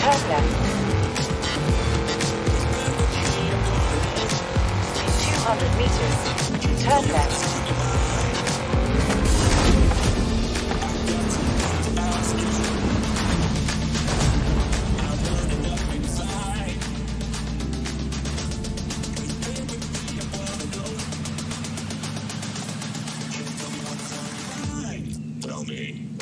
Turn left. In 200 meters, turn left. Tell me.